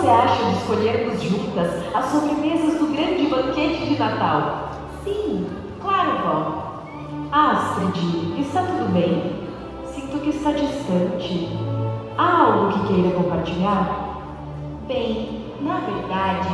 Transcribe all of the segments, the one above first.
acha de escolhermos juntas as sobremesas do grande banquete de Natal? Sim, claro, vó. Astrid, está tudo bem? Sinto que está distante. Há algo que queira compartilhar? Bem, na verdade,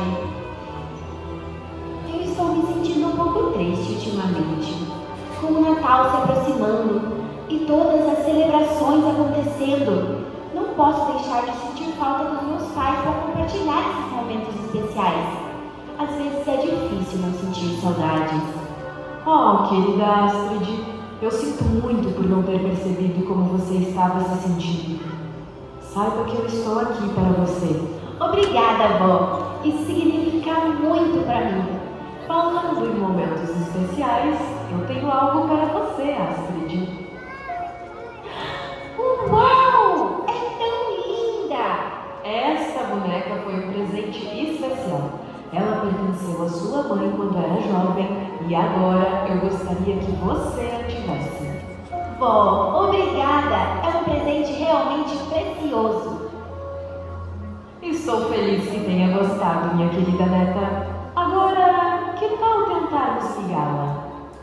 eu estou me sentindo um pouco triste ultimamente. Com o Natal se aproximando e todas as celebrações acontecendo, não posso deixar de sentir falta dos meus pais para compartilhar esses momentos especiais. Às vezes é difícil não sentir saudades. Oh, querida Astrid, eu sinto muito por não ter percebido como você estava se sentindo. Saiba que eu estou aqui para você. Obrigada, vó. Isso significa muito para mim. Falando em momentos especiais, eu tenho algo para você, Astrid. Uau! É tão linda! Esta boneca foi um presente especial. Ela pertenceu à sua mãe quando era jovem e agora eu gostaria que você a tivesse. Vó, obrigada! É um presente realmente precioso. Estou feliz que tenha gostado, minha querida neta. Agora, que tal tentarmos ligá-la?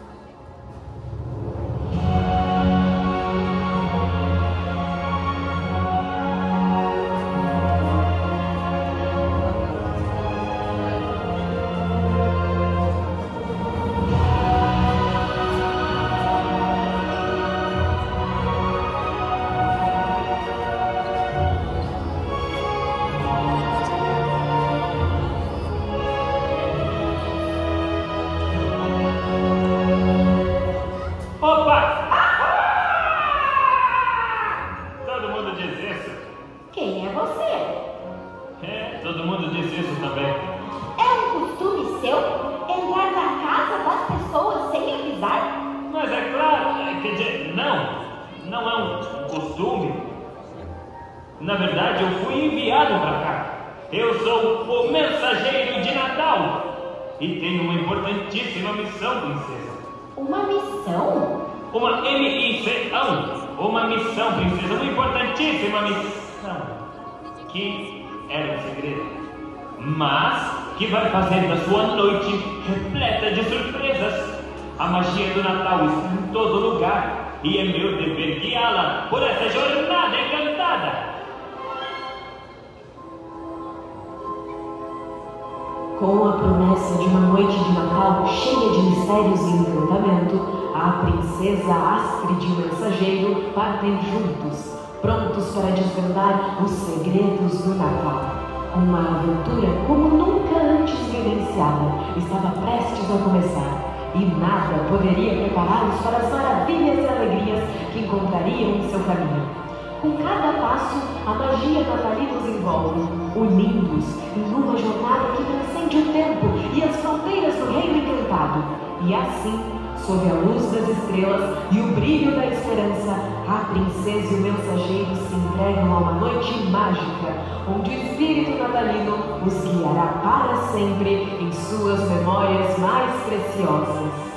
Quem é você? Todo mundo diz isso também. É um costume seu entrar na casa das pessoas sem avisar? Mas é claro, quer dizer, não é um costume. Na verdade, eu fui enviado para cá. Eu sou o mensageiro de Natal e tenho uma importantíssima missão, princesa. Uma missão? Uma missão. Uma missão, princesa, uma importantíssima missão. Que era um segredo, mas que vai fazer da sua noite repleta de surpresas. A magia do Natal está em todo lugar e é meu dever guiá-la por essa jornada encantada. Com a promessa de uma noite de Natal cheia de mistérios e encantamento, a princesa Astrid e o mensageiro partem juntos, prontos para desvendar os segredos do Natal. Uma aventura como nunca antes vivenciada estava prestes a começar, e nada poderia prepará-los para as maravilhas e alegrias que encontrariam em seu caminho. Com cada passo, a magia natalina os envolve, unindo-os em uma jornada que transcende o tempo e as fronteiras do reino encantado. E assim, sob a luz das estrelas e o brilho da esperança, a princesa e o mensageiro se entregam a uma noite mágica, onde o espírito natalino os guiará para sempre em suas memórias mais preciosas.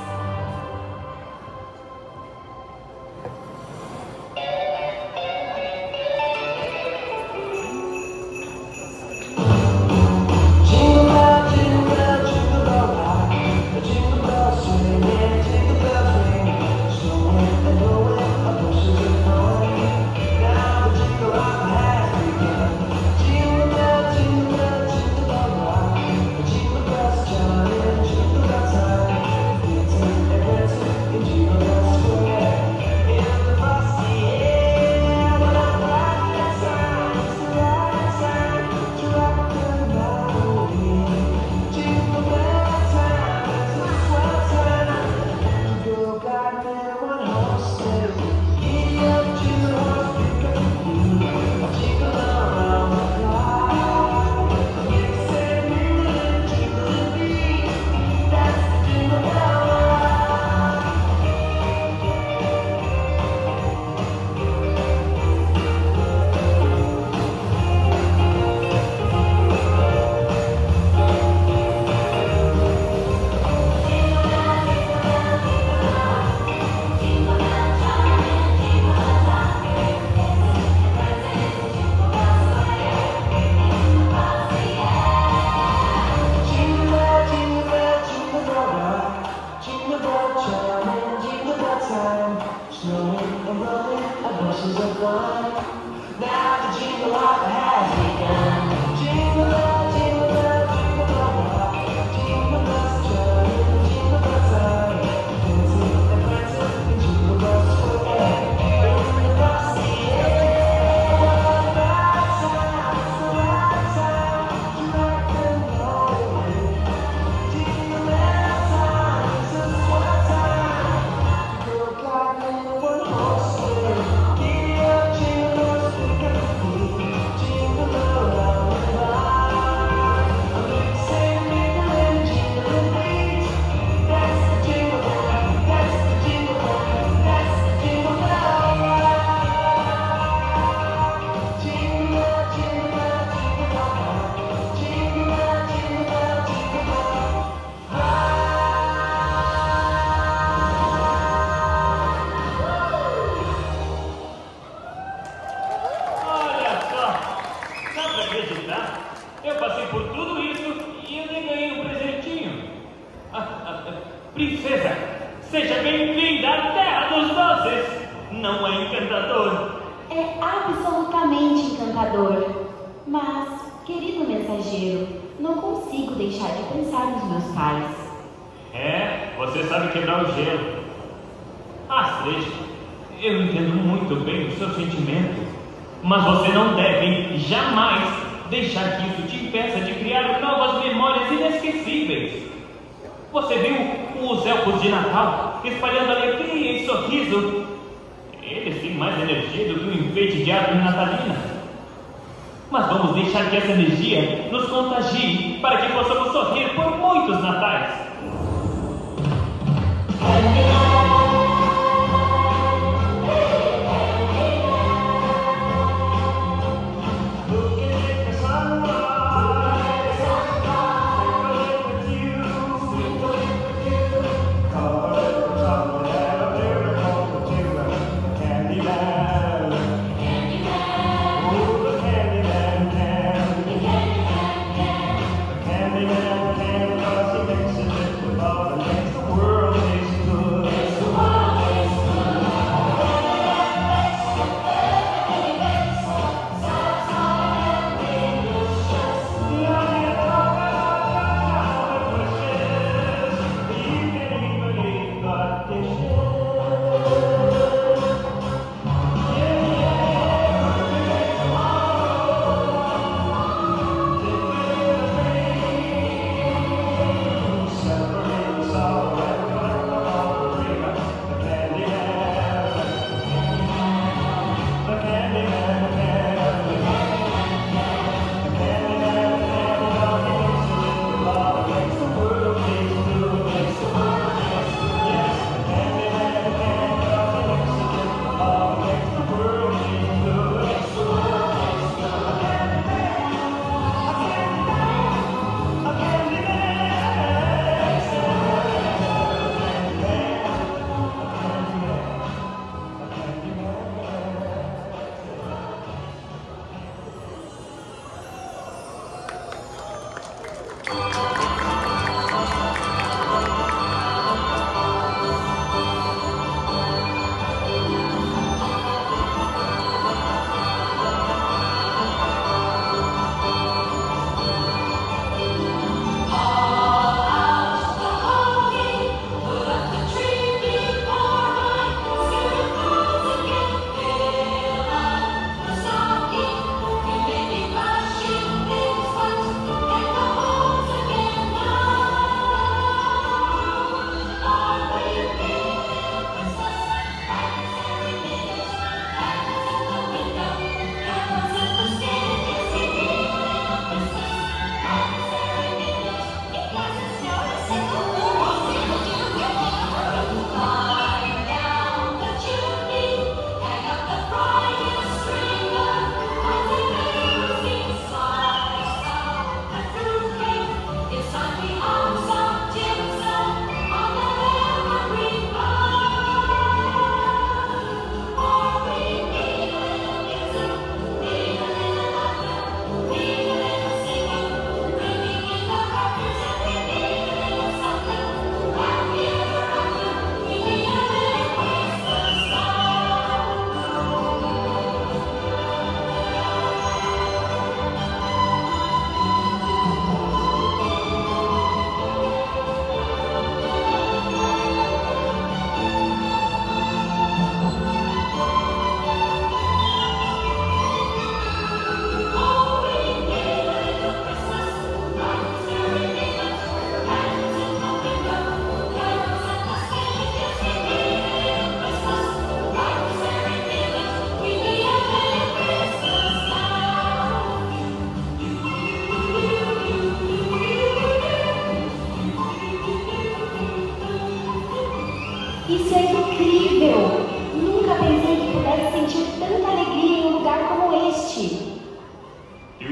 Eu passei por tudo isso e eu nem ganhei um presentinho. Princesa, seja bem-vinda à Terra dos Doces. Não é encantador? É absolutamente encantador. Mas, querido mensageiro, não consigo deixar de pensar nos meus pais. Você sabe quebrar o gelo. Astrid, eu entendo muito bem o seu sentimento, mas você não deve jamais deixar que isso te impeça de criar novas memórias inesquecíveis. Você viu os elfos de Natal espalhando alegria e sorriso? Eles têm mais energia do que um enfeite de árvore natalina. Mas vamos deixar que essa energia nos contagie para que possamos sorrir por muitos natais.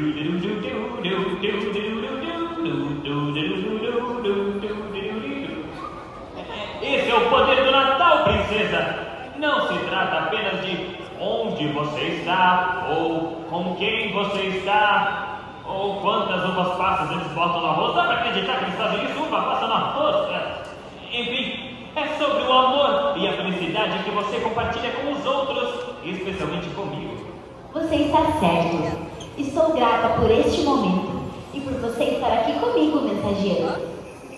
Esse é o poder do Natal, princesa! Não se trata apenas de onde você está, ou com quem você está, ou quantas uvas passas eles botam no arroz. Dá pra acreditar que eles fazem isso? Uva passa no arroz? Enfim, é sobre o amor e a felicidade que você compartilha com os outros, especialmente comigo. Você está certo. Estou grata por este momento e por você estar aqui comigo, mensageiro.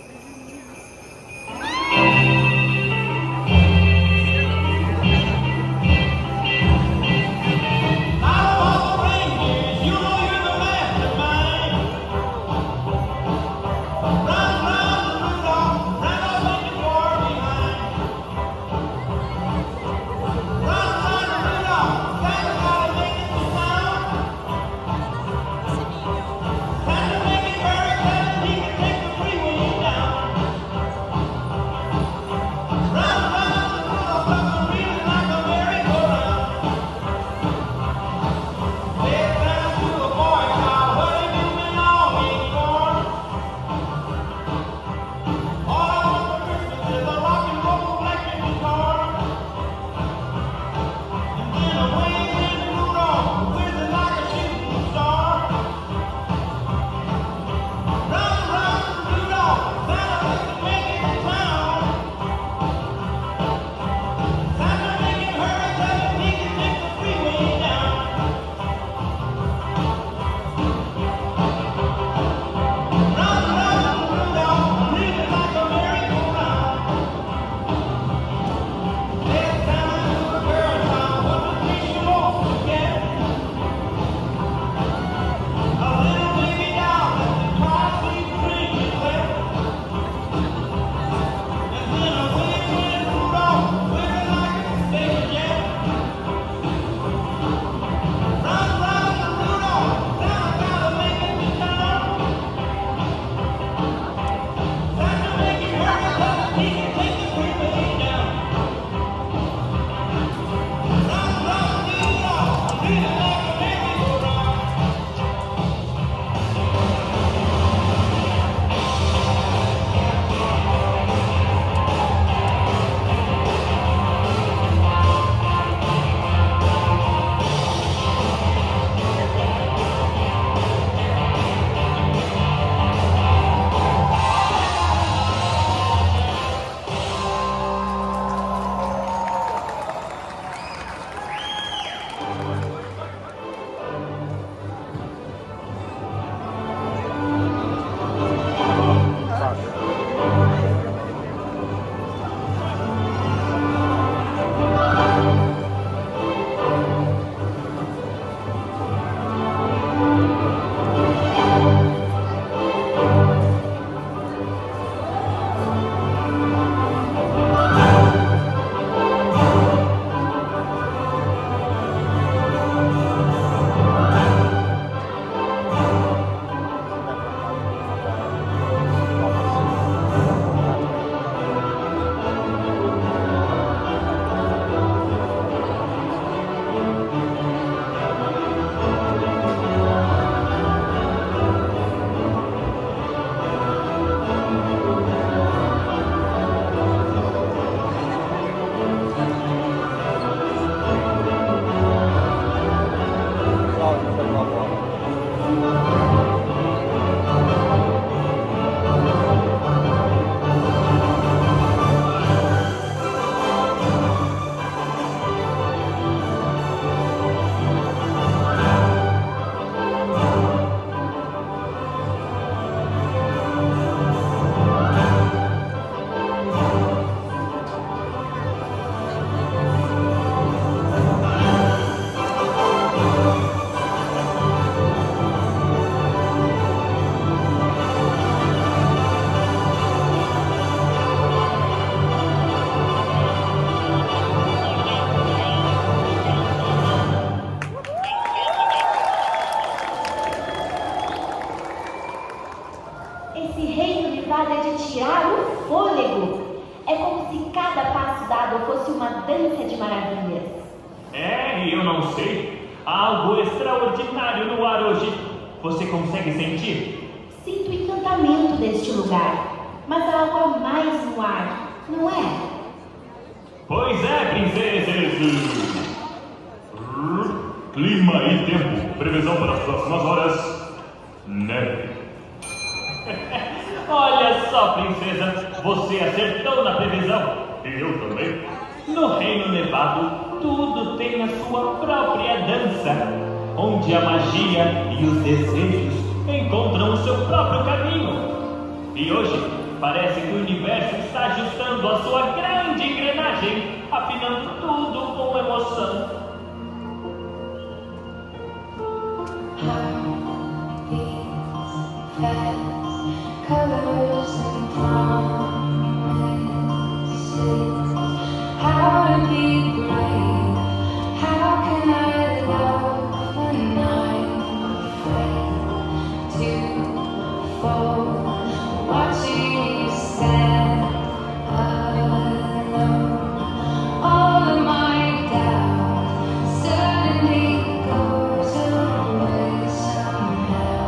dança de maravilhas. É, e eu não sei. Há algo extraordinário no ar hoje. Você consegue sentir? Sinto o encantamento deste lugar, mas há algo a mais no ar, não é? Pois é, princesas! Clima e tempo. Previsão para as próximas horas. Neve. Olha só, princesa. Você acertou na previsão. E eu também. No Reino Nevado, tudo tem a sua própria dança, onde a magia e os desejos encontram o seu próprio caminho. E hoje, parece que o universo está ajustando a sua grande engrenagem, afinando tudo com emoção. Colors and promises. How to be brave? How can I love when I'm afraid to fall? Watching you stand alone. All of my doubt suddenly goes away somehow.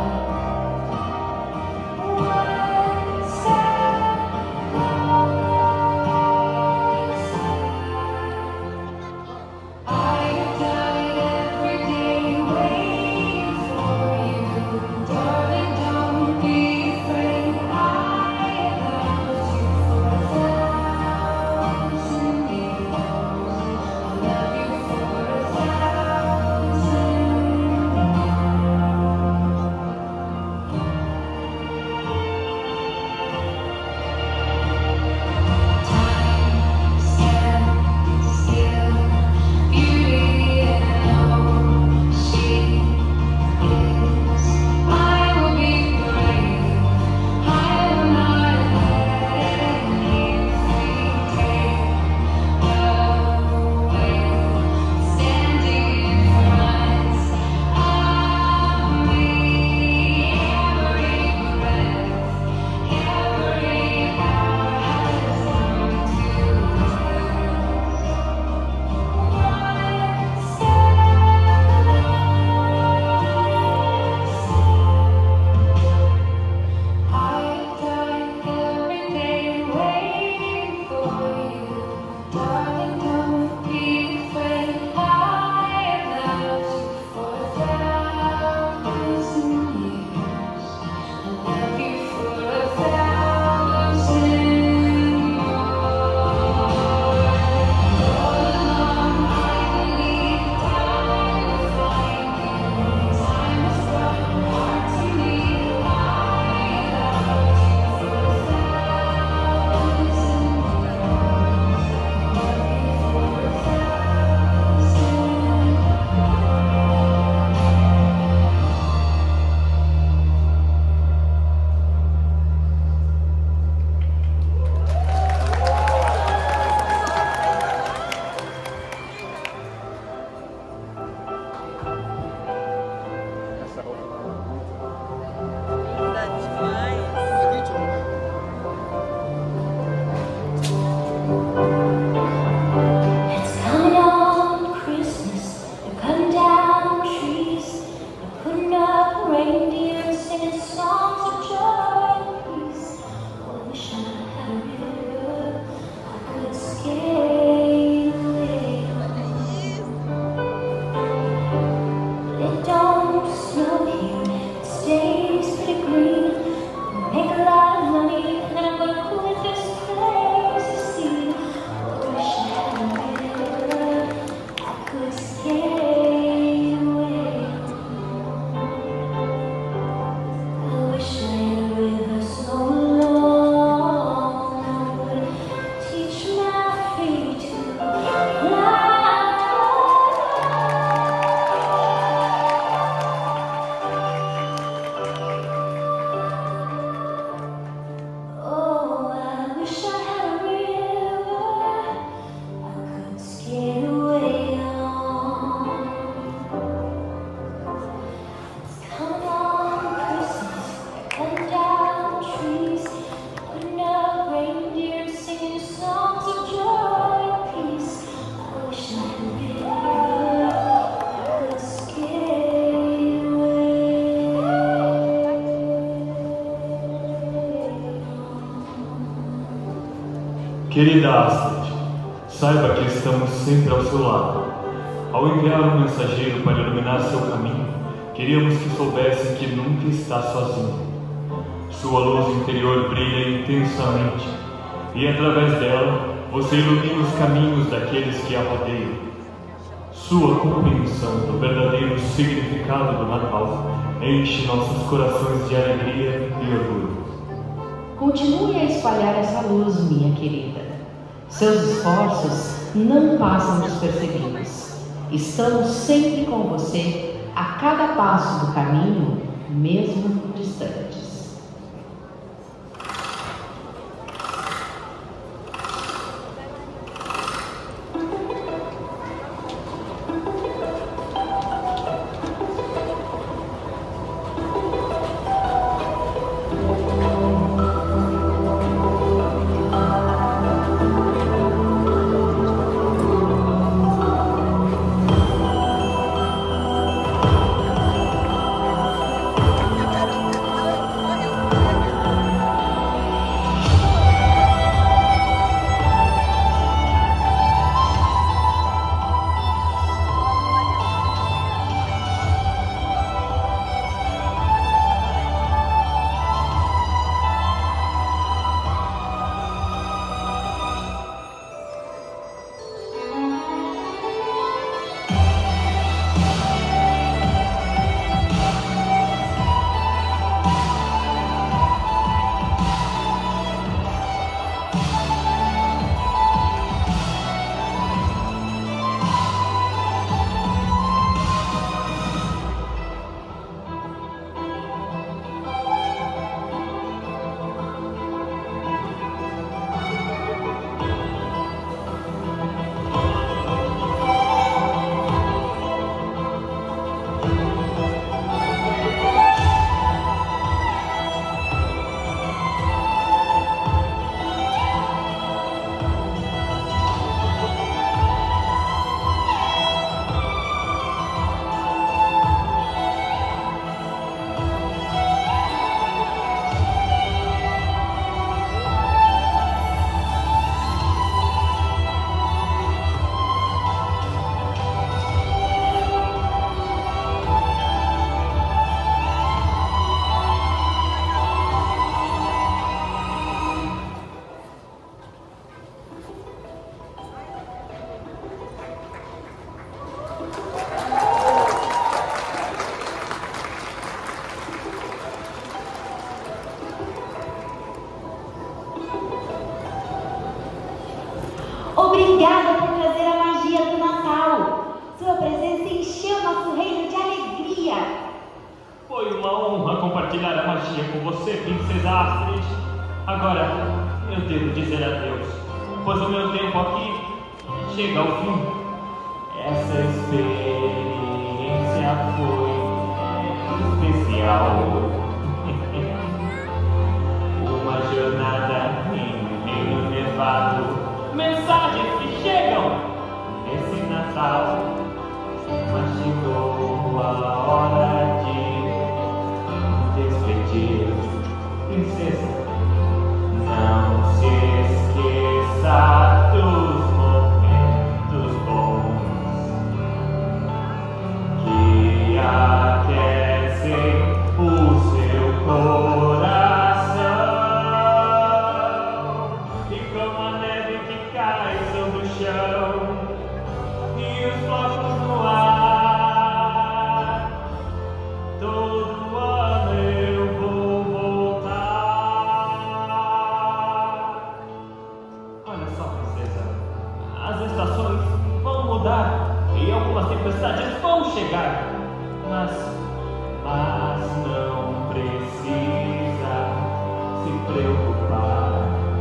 Get away on. Querida Astrid, saiba que estamos sempre ao seu lado. Ao enviar um mensageiro para iluminar seu caminho, queríamos que soubesse que nunca está sozinho. Sua luz interior brilha intensamente, e através dela você ilumina os caminhos daqueles que a rodeiam. Sua compreensão do verdadeiro significado do Natal enche nossos corações de alegria e orgulho. Continue a espalhar essa luz, minha querida. Seus esforços não passam despercebidos. Estamos sempre com você a cada passo do caminho, mesmo distantes. Obrigada por trazer a magia do Natal. Sua presença encheu nosso reino de alegria. Foi uma honra compartilhar a magia com você, Princesa Astrid. Agora, eu devo dizer adeus, pois o meu tempo aqui chega ao fim. Essa experiência foi especial. Uma jornada em um reino nevado. Mensagens que chegam nesse Natal. Mas chegou a hora de despedir. Princesa, não se esqueça dos momentos bons que aquecem o seu coração. E como a neve que cai sobre o chão e os flocos no ar, todo ano eu vou voltar. Olha só, princesa, as estações vão mudar e algumas tempestades vão chegar, mas não precisa se preocupar.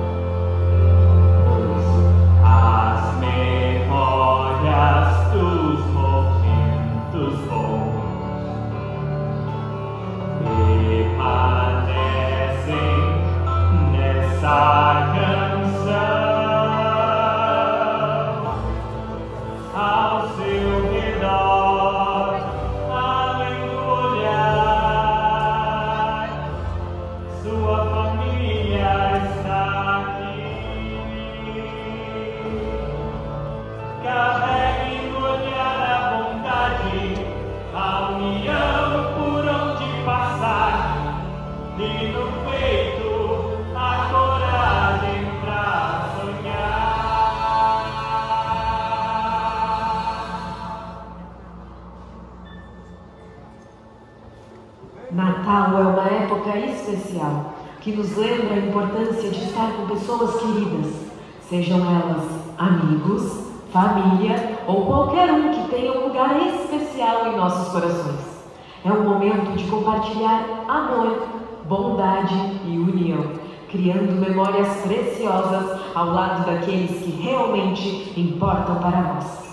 As memórias dos momentos bons permanecem nessa canção. Ao seu redor, além do olhar, sua família está. Natal é uma época especial que nos lembra a importância de estar com pessoas queridas, sejam elas amigos, família ou qualquer um que tenha um lugar especial em nossos corações. É um momento de compartilhar amor, bondade e união, criando memórias preciosas ao lado daqueles que realmente importam para nós.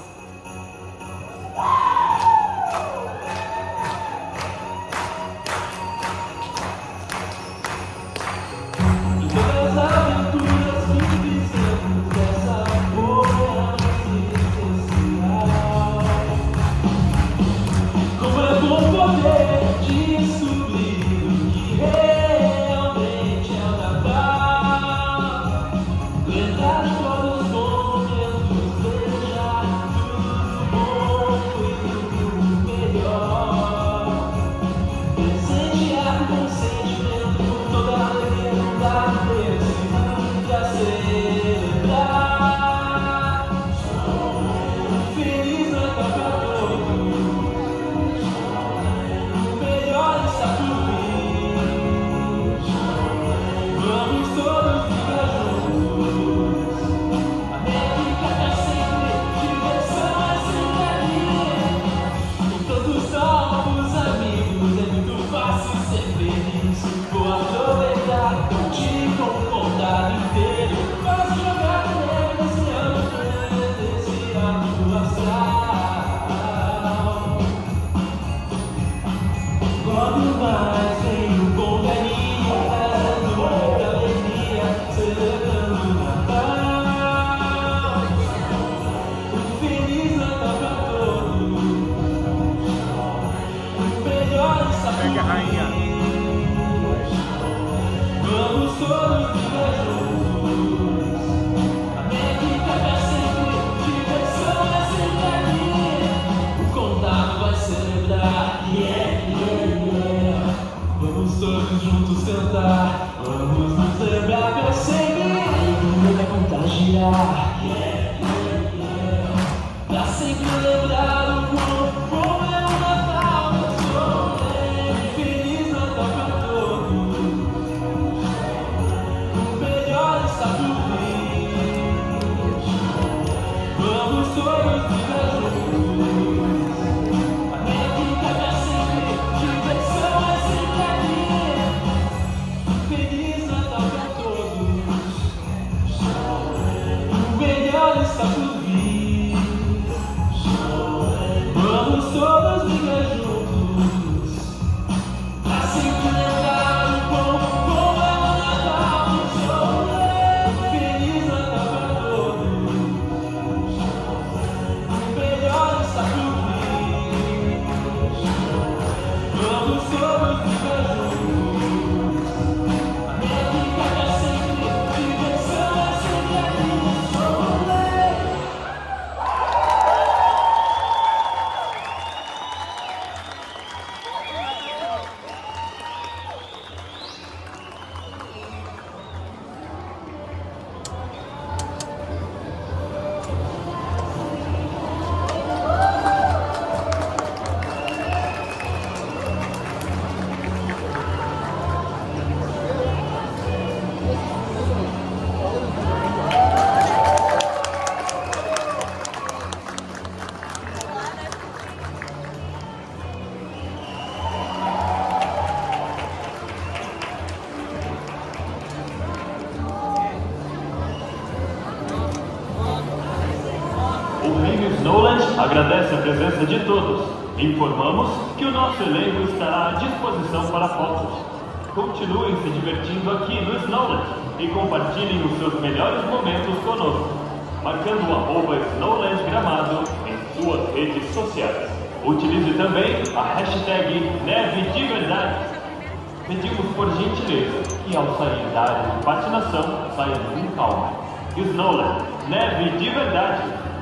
Agradece a presença de todos. Informamos que o nosso elenco estará à disposição para fotos. Continuem se divertindo aqui no Snowland e compartilhem os seus melhores momentos conosco, marcando o @Snowland Gramado em suas redes sociais. Utilize também a hashtag Neve de Verdade. Pedimos por gentileza que ao sair da área de patinação, saia com calma. Snowland, Neve de Verdade.